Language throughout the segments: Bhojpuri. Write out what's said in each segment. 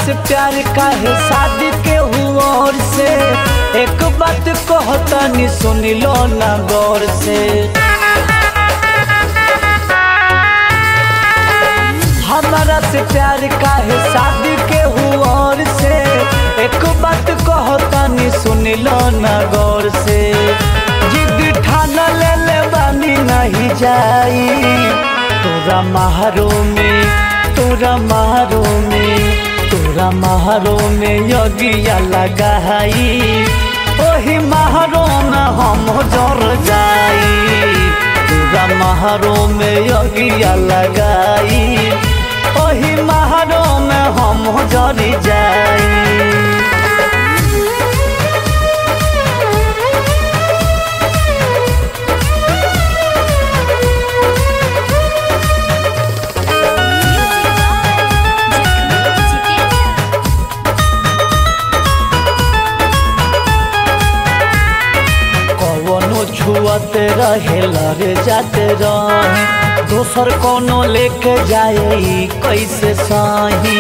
से प्यार काहे शादी के हुआ और से एक बात कहता नहीं सुन लो ना गौर से। हमारा से प्यार काहे शादी के हुआ और से एक बात कहता नहीं सुन लो ना गौर से। जिद ठाना ले ले बानी नहीं जाई तोरा महारो में, तोरा महारो में, तोरा महारो में यगिया लगाई ओही महारो में हम जर जाई। तोरा महारो में यगिया लगाई ओही महारो में हम जर जाई। छुआते रहे लड़ जाते रहे दोसर कोनो लेके जाए कैसे साही।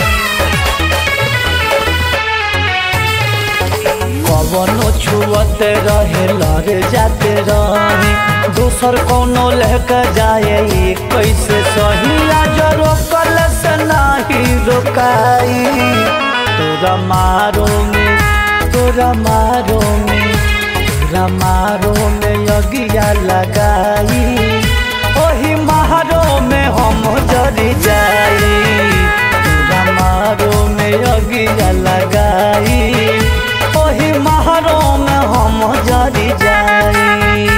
कवनो छुआते रहे लड़ जाते रहे दोसर कोनो लेके जाए कैसे सही। आज रोकल से नहीं रोकाई तोरा मारो में, तोरा मारो में, तोरा मारो में यगिया लगाई ओही महारो में हम जरी जाई। तोरा मारो में यगिया लगाई ओही महारो में हम जरी जाई।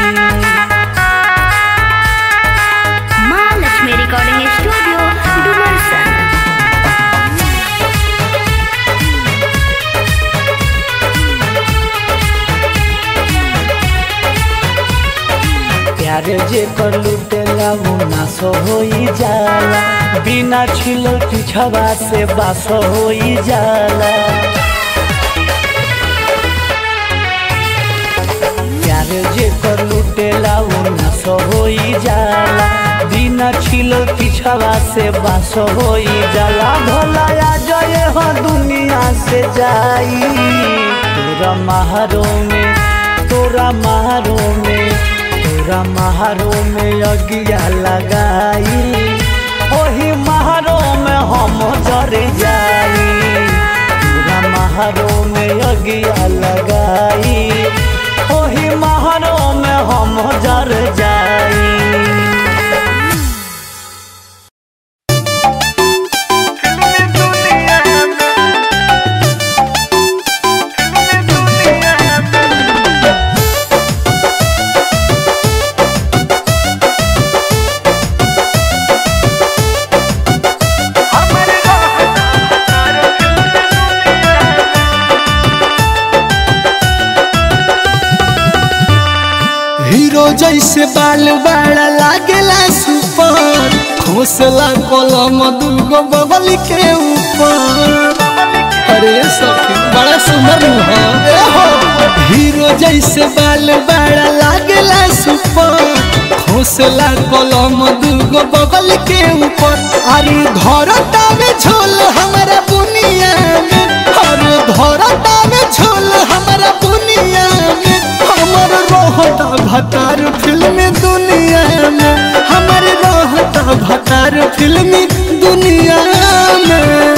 माँ लक्ष्मी रिकॉर्डिंग स्टूडियो डुमरसन। प्यार जे कर लुटेला वो नाश होई जाला बिना छिलो पिछवा से बास होई जाला। प्यार जे कर लुटेला वो नाश होई जाला बिना छिलो पिछवा से बास होई जाला। भला जाए हो दुनिया से जाई तोरा महारो में, तोरा महारो में, तोरा महारो में यगिया लगाई ओही महारो में हम जर जाई। तोरा महारो में यगिया लगाई ओही महारो में हम जर जाई। जैसे बाल बड़ा लागेला सुपर खोसला कलम दुगो बगल के ऊपर। अरे सखी बड़ा सुंदर हो हीरो जैसे बाल बड़ा लागेला सुपर खोसला कलम दुगो बगल के ऊपर। अरे धरता में झोल हमारा बुनिया में, अरे धरता में झोल हमारा बुनिया में। हमार रहता भतार फिल्मी दुनिया में, हमारे रहता भतार फिल्मी दुनिया में।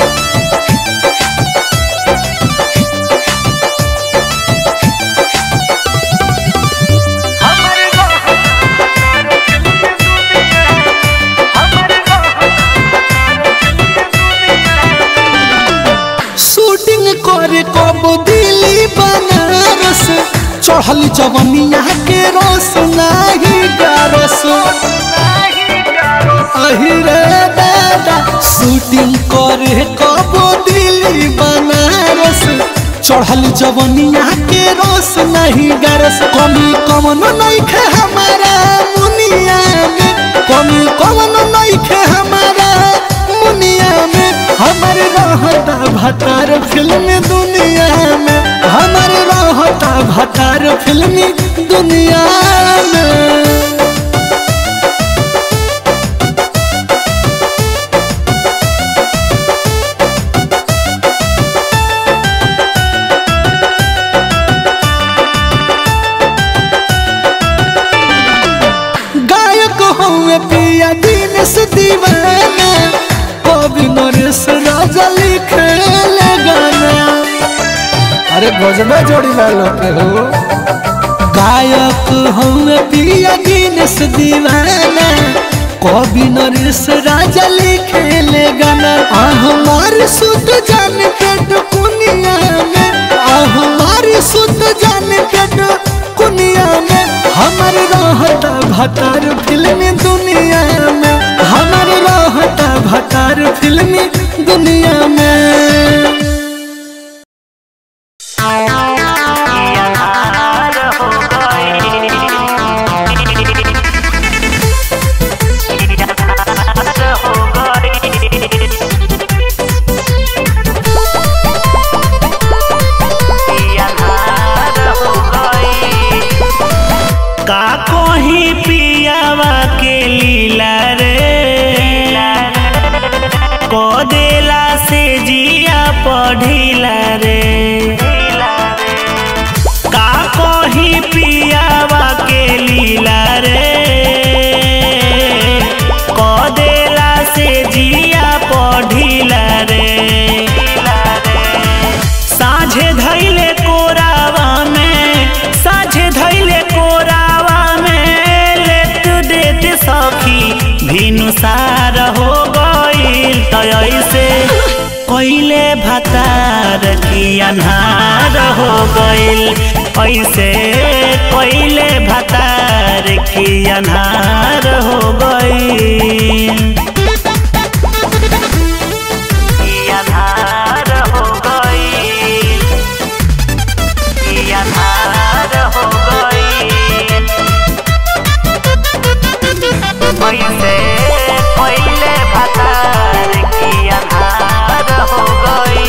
शूटिंग करे कब दिल्ली बनारस चढ़ल जवनिया के रोस नाही गारस। अहिरे दादा शूटिंग करे कब दिल्ली बनारस चढ़ल जवनिया के रोस नहीं गारस। कमी कमनो नहीं खे हमारा मुनिया में, कमी कमनो नहीं खे हमारा मुनिया में। हमारे रहता भतार फिल्मी दुनिया में, हमारे रहता भतार फिल्मी दुनिया में। दीवाना कवि नरेश राजा लिखे गाना। अरे गजबे जोड़ी वालों के हो गायक हमें पिया गिनेश दीवाना कवि नरेश राजा लिखे गाना। हमारी सुध जान पेट कुनिया में हमारी सुध जान पेट कुनिया में हमारे रहता भतार फिल्मी दुनिया में हमारे रहता भतार फिल्मी दुनिया में। पढ़िला रे का कही पियावा के लीला रे कदेला से जिया पढ़िला रे साझे धैले कोरावा में लेट देत सखी भिनुसार हो गइल त ऐसे कोइले भतार की अन्हार हो गइल ऐसे कोइले भतार की अन्हार हो गइल अन्हार हो गइल अन्हार हो गइल ऐसे कोइले भतार की अन्हार हो गई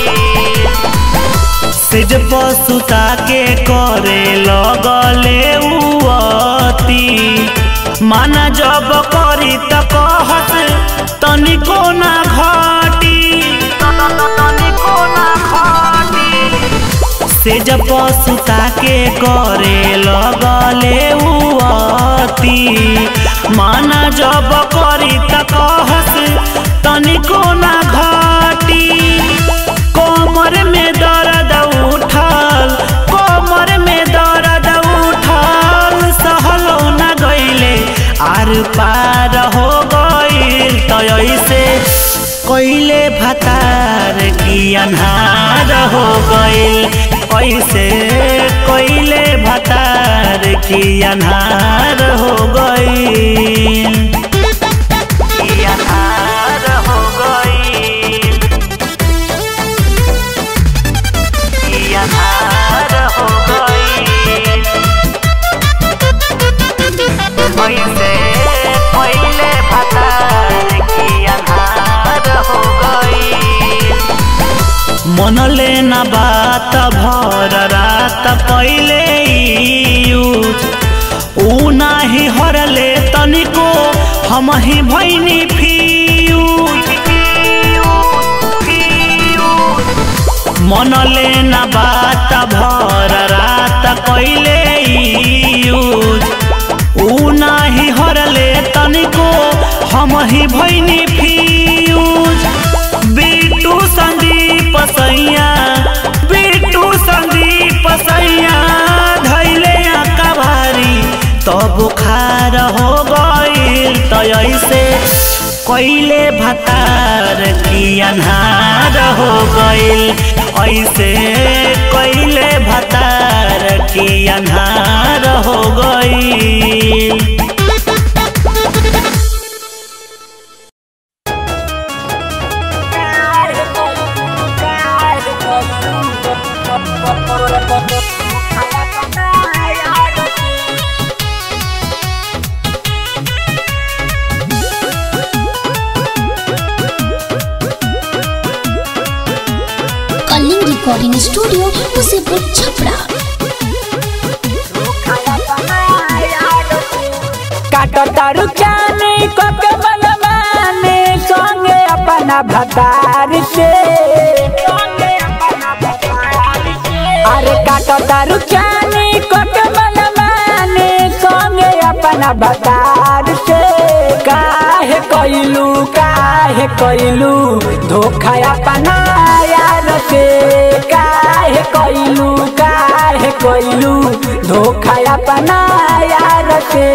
सिज पसुता के करे लगले उअती माना जब करी त कहत तनिको ना घटी सिज पसुता के करे लगले उअती माना जब करी त कहत तनिको ना घटी कोमर में दर्द उठल सहलो न गइले आर पार हो गइल त ऐसे कोइले भतार की अन्हार हो गइल ऐसे कोइले भतार की अन्हार हो गइल मनले न बात भर रात पहले यूज ऊ नाही हरले तनिको हम ही भैनी फ्यूज मनले न बात भर रात पहले यूज ऊ नाही हरले तनिको हम ही भैनी फ्यूज बिट्टू संदीप सैया धैले कबारी तो बुखार हो गइल त ऐसे कोइले भतार की अन्हार हो गइल ऐसे कोइले भतार की अन्हार हो गइल रिकॉर्डिंग स्टूडियो मुसीपुर छपरा। काटो तारु जाने कोके बनवाने संगे अपना भतार से अरे काटो तारु जाने कोके बनवाने संगे अपना भतार से काहे काहे कइलू धोखा अपना यार से काहे कइलू धोखा अपना यार से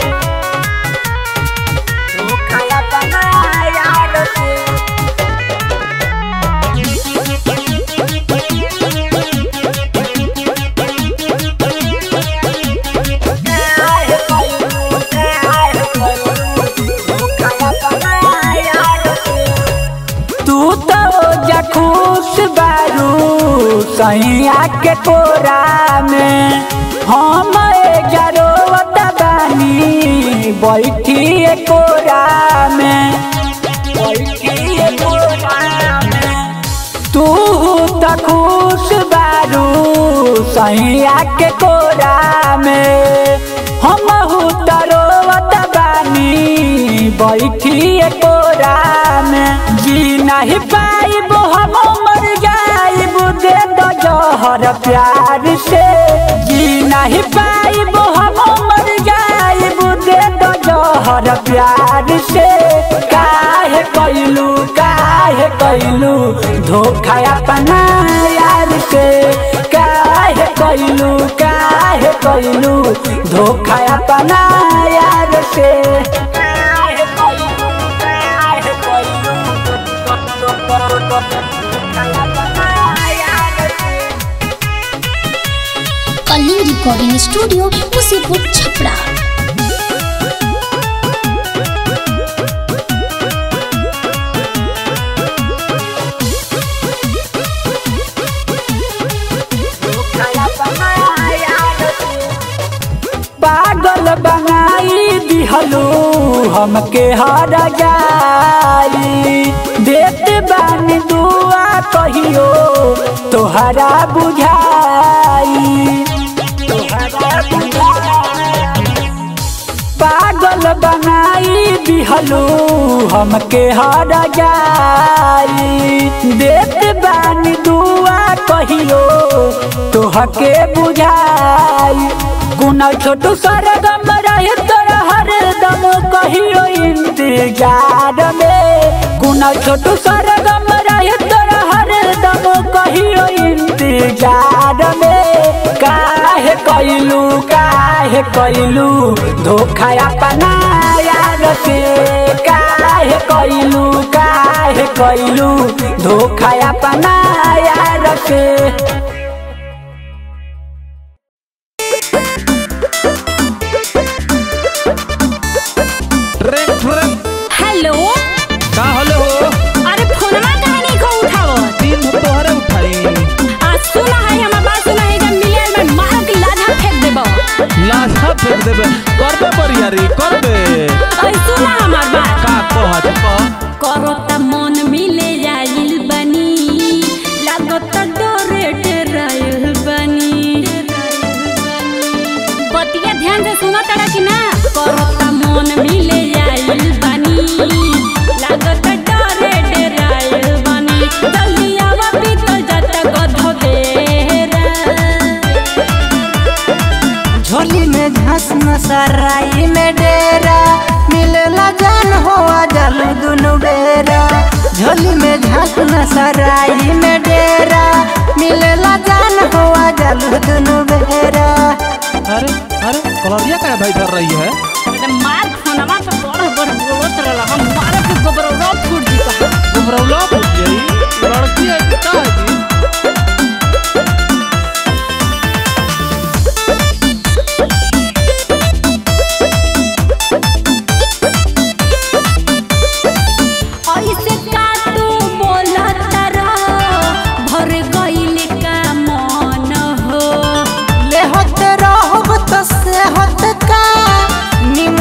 धोखा अपना यार से खुश बारू सैया के कोरा में हम जरूरत बानी बैठी कोरा में तू तो खुश बारू सैया के कोरा में हम जरूरत बानी बैठी कोरा में जी नहीं पाइब हम मर जाइब दे दो जहर प्यार से जी नहीं पाइब हम मर जाइब दे दो जहर प्यार से काहे कइलू धोखा अपना यार से काहे कइलू धोखा अपना यार से कलिंग रिकॉर्डिंग स्टूडियो मुसीपुर छपरा। पागल बनाई दिहलू हमके हर जाई देत बानी दुआ कहियो तोहरा बुझाई पागल बनाई दिहलू हमके हर जाई देत बानी दुआ कहियो तोहके बुझाई गुना छोटू सरगम रहे तोरा हरदम कहियो इंतजार में गुना छोटू सरगम रहे तोरा हरदम कहियो इंतजार में काहे कइलू धोखा अपना यार से काहे कइलू धोखा अपना यार से हेलो का हेलो अरे फोनमा काहे नहीं को उठावो दिन तोहरे उठाई आज सुना है हमरा बात सुना है जब मिले में मार के लाधा फेंक देबे करबे बरियारी करबे ऐ सुना हमार बात का कहत करो त मन मिले जाइल बनी लागत डरे डराइल बनी बतिया ध्यान से सुना तड़ा कि ना करो त मन मिले जाइल बनी लागत डरे डराइल बनी जल्दी आवा बीतल जाता गध बेरा झोली में घास मसराई में डेरा मिलेला जान होआ जलू दुनु बेरा झोली में घास मसराई में डेरा मिलेला जान होआ जलू दुनु बेरा। अरे कलरिया का भाई धर रही है अरे मार फोनमा पे बड़ बोलत रहल हम मारे के गोबरौला फूट जी का गोबरौला फूट गई लड़की है का है जी ऐसे का तू बोलत रह भर गइल का मन हो ले होत रहब तो से होत का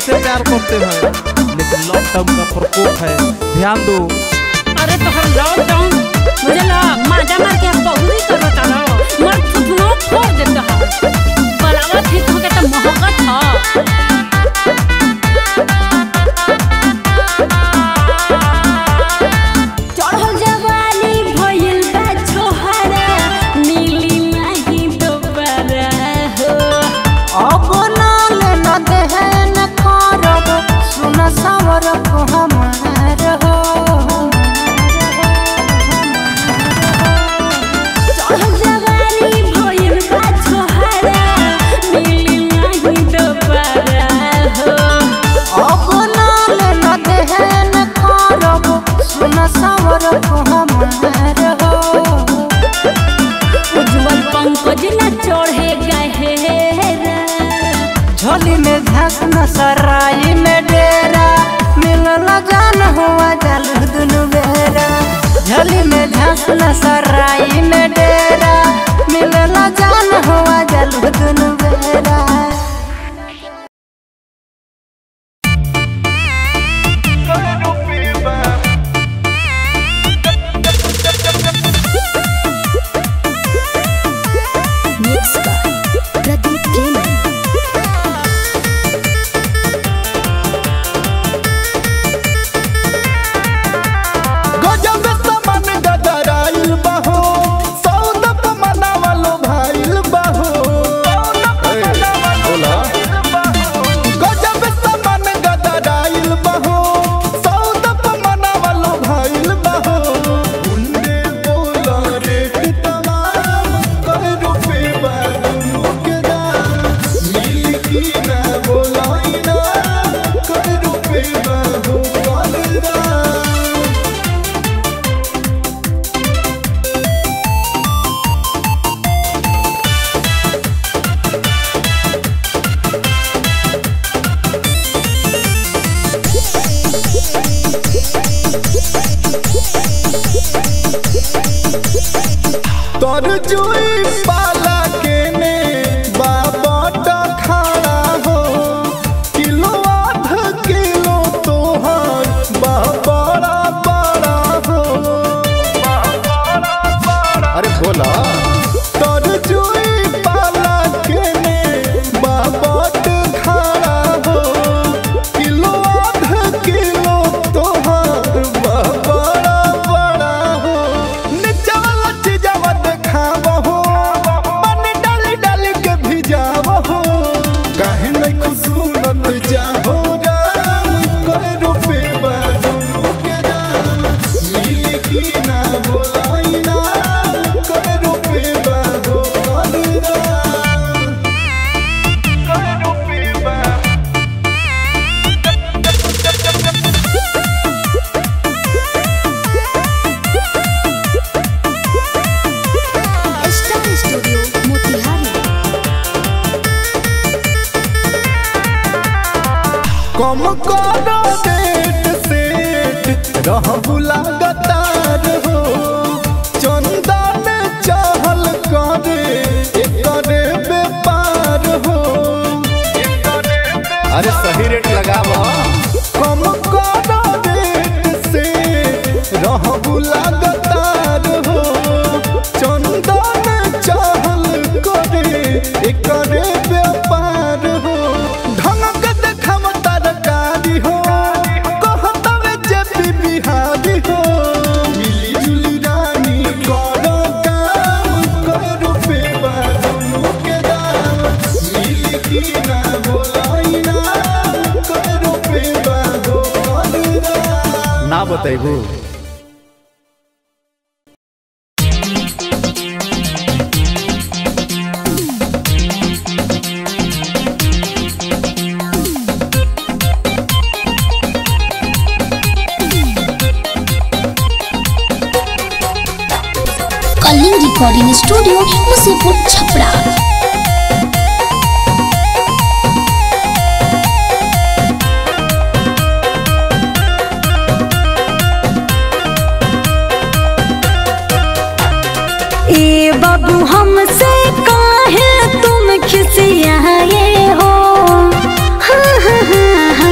से प्यार करते हैं, लेकिन लॉकडाउन का प्रकोप है, ध्यान दो। अरे तो हम लॉकडाउन मुझे ला माजा मार के बहुरी करता ना, मर फुटनो फोड़ देता है, बलावा थी तो के तो मोहब्बत था। चढ़ल जवानी भइल बा छोहरा, मिली नहीं दोबारा हो। अब नाल न देहन करब सुन सावर को हमार हो। चढ़ल जवानी भइल बा छोहरा, मिली नहीं दोबारा हो। अब नाल न देहन करब सुन सावर को हमार हो। उज्जवल पंकज न चढ़े गहरा, झोली में घास न सराई में डेरा, मिलल जान हुआ जल दुनु बेरा। झोली में घास न सराई में डेरा, मिलल जान हुआ जल दुनु बेरा। मिक्स बाय प्रदीप प्रेमी। गजब सामान गदराइल बहो, सौदप मनावलो भाइल बहो। गजब सामान गदराइल बहो, सौदप मनावलो भाइल बहो। उन्ने बोला रेट तमाम कह रुपए बारू के दाम, मिली की ना बोलाई ना कह रुपए बारू के दाम। तोर जुई पाला के ने बाबा खाना हो, किलो आधा किलो तोहर बड़ा बड़ा हो। अरे बोला तोर जुई पाला के ने बाबा खाना हो, किलो आधा किलो तोहर बड़ा बड़ा हो। नीचा वाला चीजवा देखावहो, पानी डाली डाली के भिजावहो। काहे नहीं खुशूरत जाहो राम, कहे रुपए बारू के दाम, मिली की ना बोलाई ना कहे रुपए बारू के दाम। कहे रुपए बारू स्टार स्टूडियो मोतिहारी। कम करो डेट सेट रहबू लगातार हो। चंदन चहल करे एकरे व्यापार हो। अरे सही रेट लगावा। कम करो डेट सेट रहबू लगातार हो। चंदन चहल करे एकरे व्यापार हो। ढंग देखम तरकारी हो, कहतवे जेपी बिहारी हो। मिली जुली रानी करो काम, कहे रुपए बारू के दाम, मिली की ना बोलाई ना कहे रुपए बारू के दाम। ना बताइबू। Kaling recording studio Musipur Chhapra. ए बाबू हमसे काहे तुम खिसियाए हो, हाँ हाँ हाँ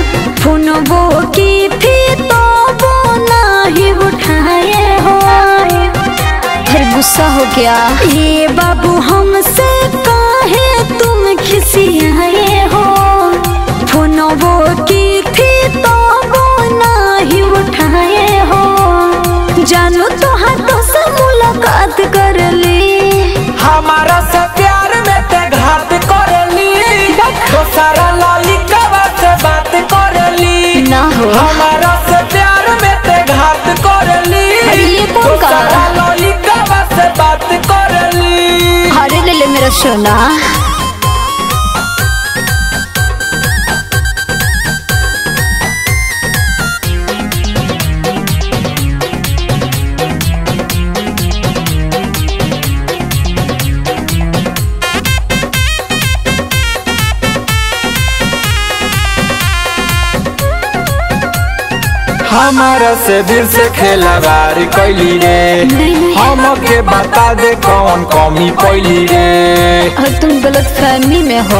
ऐसा हो गया। ये बाबू हमसे काहे तुम खिसियाए हो, फोनवो की थी तो वो नहीं उठाए हो, जानू तो हाथों से मुलाकात कर ली, हमारा से प्यार में ते घात कर ली, दोसरा लड़का से बात कर ली ना हो। हमारा से प्यार में ते घात कर ली, ये कौन कहा? दोसरा लड़का से बात कर ली। अरे ले ले मेरा सोना। हमारा से दिल से खेलवारी कैली रे, हमके बता दे कौन कमी पैली रे। तुम गलत फहमी में हो।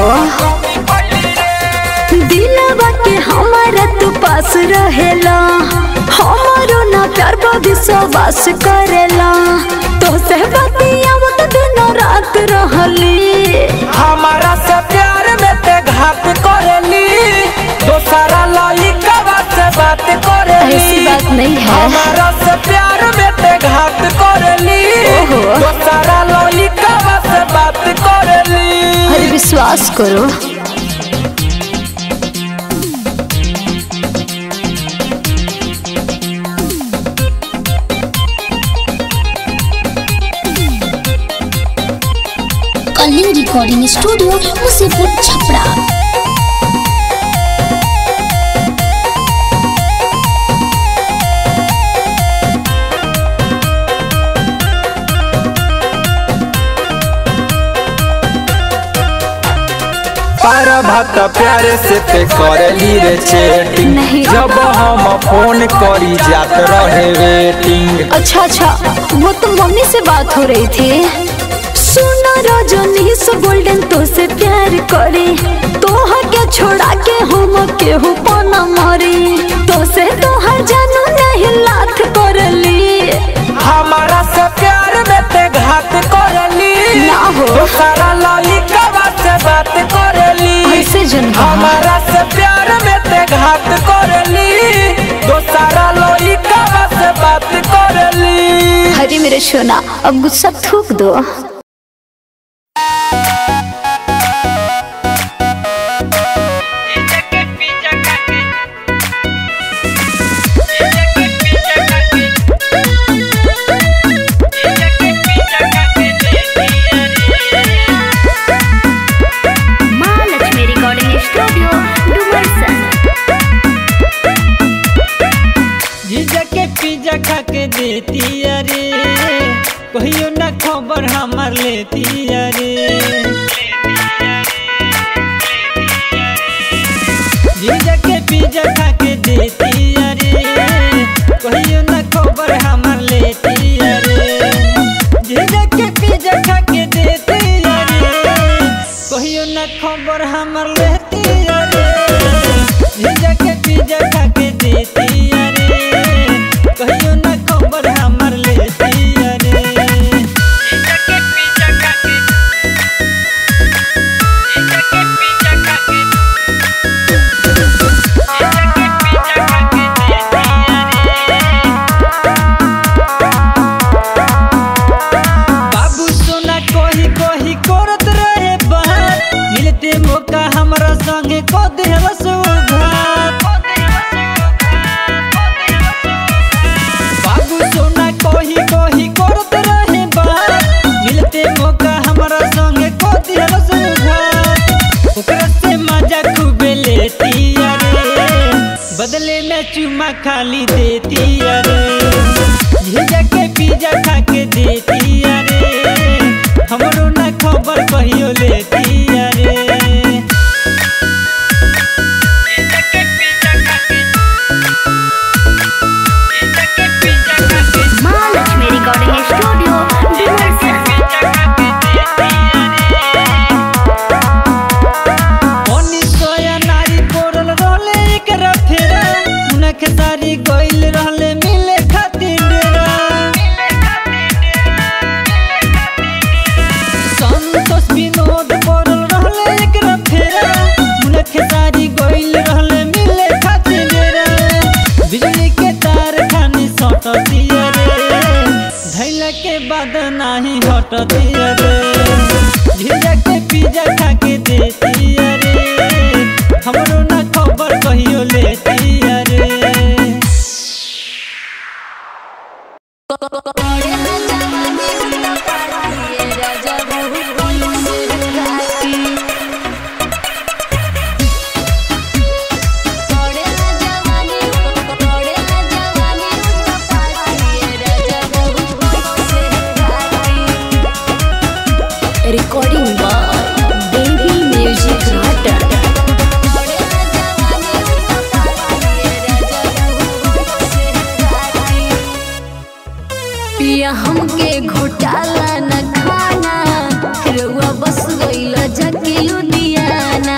दिलवा के हमारा तू पास रहेला, हमारो ना प्यार विश्वास करेला, तो से बतियावत दिनों रात रहली, हमारा से प्यार में ते घात करेली, दोसरा लड़का से बात करेली। ऐसी बात नहीं है। हमारा से प्यार में ते घात करेली, दोसरा लड़का से बात करेली। अरे विश्वास करो। Kaling recording studio Musipur Chhapra. पार भात प्यारे से ते करेली रे चैटिंग, जब हम फोन करी जात रहे वेटिंग। अच्छा अच्छा, वो तो मम्मी से बात हो रही थी। सुनो रजनी से गोल्डन तो से प्यार करे, तोहा के छोड़ा के हम केहू पना मरी, तो से तोहर जानू नहीं लाथ करली, हमारा से प्यार में ते घात करली, ना हो। दोसरा लड़का से बात करली, ऐसे जन हमारा से प्यार में ते घात करली, दोसरा लड़का से बात करली। अरे मेरे सोना, अब गुस्सा थूक दो। पिज्जा खा के देती अरे, कहियो ना खबर हमार लेती अरे, जीजा के पिज्जा खा के देती अरे, कहियो ना खबर हमार लेती अरे, जीजा के पिज्जा खा के देती अरे, कहियो ना खबर हमार लेती अरे, जीजा के पिज्जा खा के देती अरे, कहियो ना खबर हमार लेती अरे, जीजा के पिज्जा खा के, जीजा के पिज्जा खा के, जीजा के पिज्जा खा के देती अरे। बाबू सोना कोही कोही करत रहे बात, मिलते मौका हमरा संगे को देहला सुघात। बाबू सोना कोही कोही करत रहे बात, मिलते मौका हमरा संगे को देहला सुघात। ओकरा से मजा खूबे लेती अरे, बदले में चुमा खाली देती अरे, जीजा के पिज्जा खा के देती अरे, हमरो ना खबर कहियो लेती अरे, जीजा के पिज्जा खा के, जीजा के पिज्जा खा के, Mahalakshmi recording studio Dumarsan. Pizza खा के देती अरे। ओनी सोया नारी पोरल रहले एकरा फेरा, उनके सारी गइल रहले मिले खातिर डेरा, के बाद नहीं हटती रे जीजा के पिज्जा खा के देती रे हमरो ना खबर कहियो लेती रे Recording by Baby Music Rata. पिया हमके घोटाला न खाना रउआ बस गइल जाके लुधियाना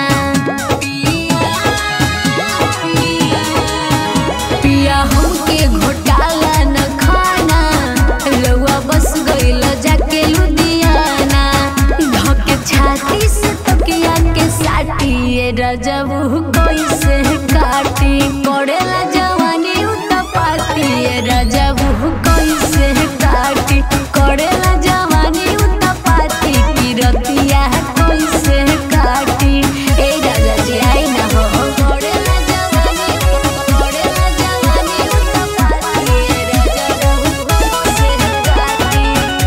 पिया हमके घोटाला न खाना रउआ बस गइल जाके लुधियाना धके छाती से तकिया के साटी रजब कैसे काटी करेला जवानी उतपाती रजब कैसे काटी करेला जवानी उतपाती की रतिया कैसे काटी ए राजा जी आई ना हो करेला जवानी उतपाती रजब कैसे काटी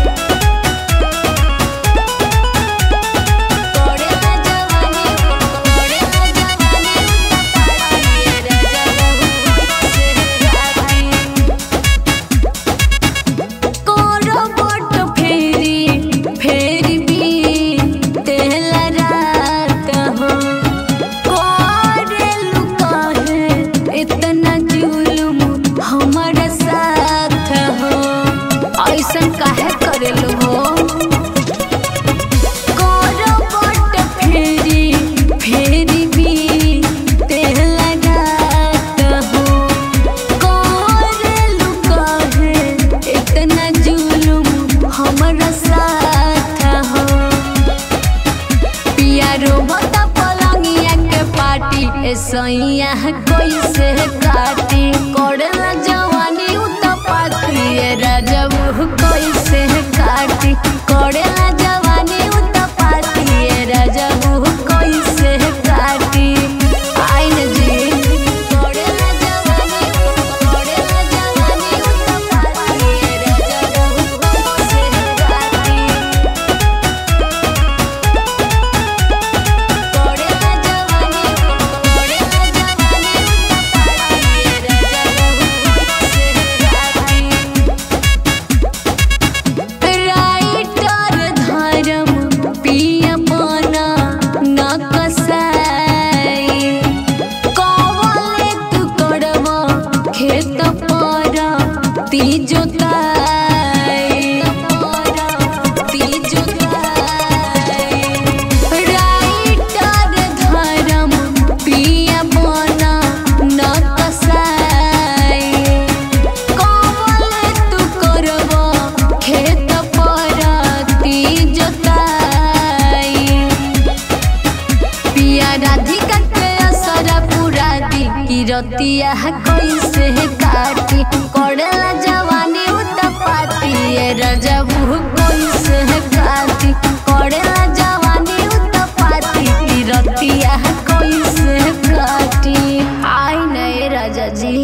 काहे करेलो हो कोरबट फेरी भी तेला रात हो करेलु काहे इतना जुलुम हमरा साथ हो पियारो बता पलंगिया के पाटी ए सैया कैसे काटी करेला जवानी उतपाती रजब कैसे काटी करेला जवानी उतपाती रजब कैसे काटी आइन जी करेला जवानी उतपाती रजब कैसे काटी करेला जवानी राइटर धर्म पिया बना न कसाई कवले तू करवा खेत पर तीजो राइटर धर्म पिया बना न कसाई कवले तू करवा खेत पिया राधिका के असरा पूरा दी की रतिया कैसे काटी करेला जवानी उतपाती रजब कैसे काटी करेला जवानी उतपाती की रतिया कैसे काटी आई नए राजा जी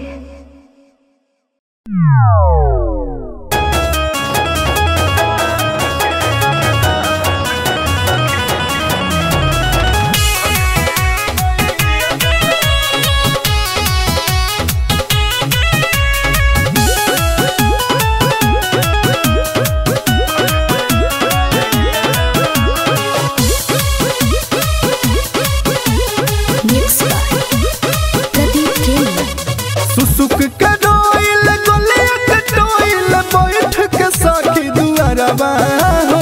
सुसुक के डोइल गोलिया के डोइल बैठ के साखी दुआरबा हो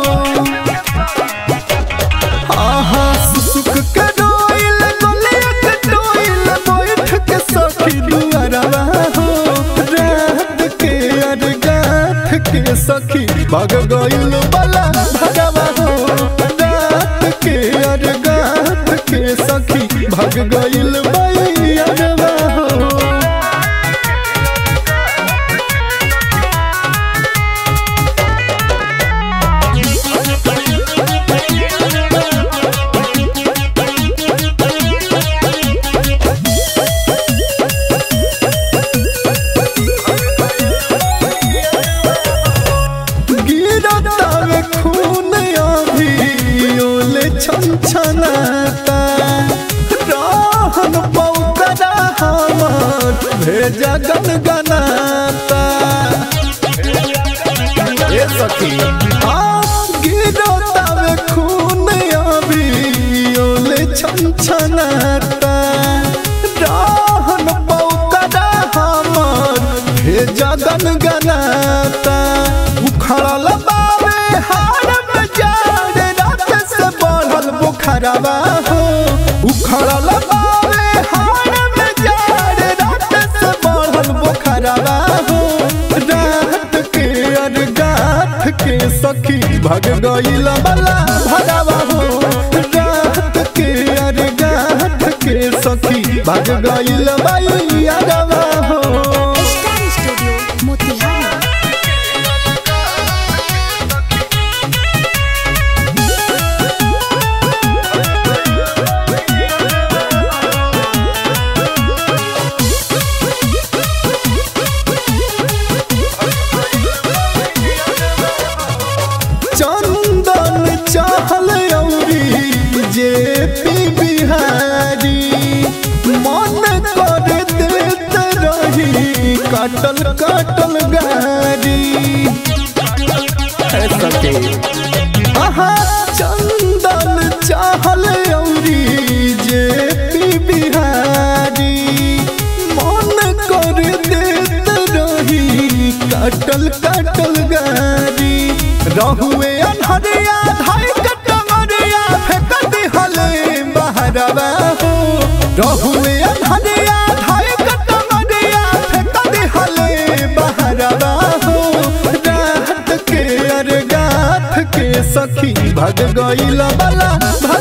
आहा सुसुक के डोइल गोलिया के डोइल बैठ के साखी दुआरबा हो रात के अरगाथ के सखी भाग गइल बला भगवा हो रात के अरगाथ के सखी भाग गइल बैरवा हो भेजा गनगनाता ए सखी गिरता में खून अभी ओले छनछनाता रहन पौकड़ा हमर भेजा गनगनाता उखड़ल बावे हार में जाड़ रात से बढ़ल बुखारवा हो उखड़ल बावे हार में जाड़ रात से बढ़ल बुखारवा हो रात के अरगाथ के सखी भग गइल बला भरावा हो रात के अरगाथ के सखी भग गइल बलियावा हो स्टार स्टूडियो मोतिहारी। चंदन चाहल औरी जेपी बिहारी मन कर देत रही काटल काटल गारी आहा चंदन चाहल औरी जेपी बिहारी मन कर देत रही काटल काटल गारी रहुए अनहरिया धाई कटमरिया फेंक दिहले बहरवा हो रहुए अनहरिया धाई कटमरिया फेंक दिहले बहरवा हो रात के अरगाथ के सखी भग गइल बला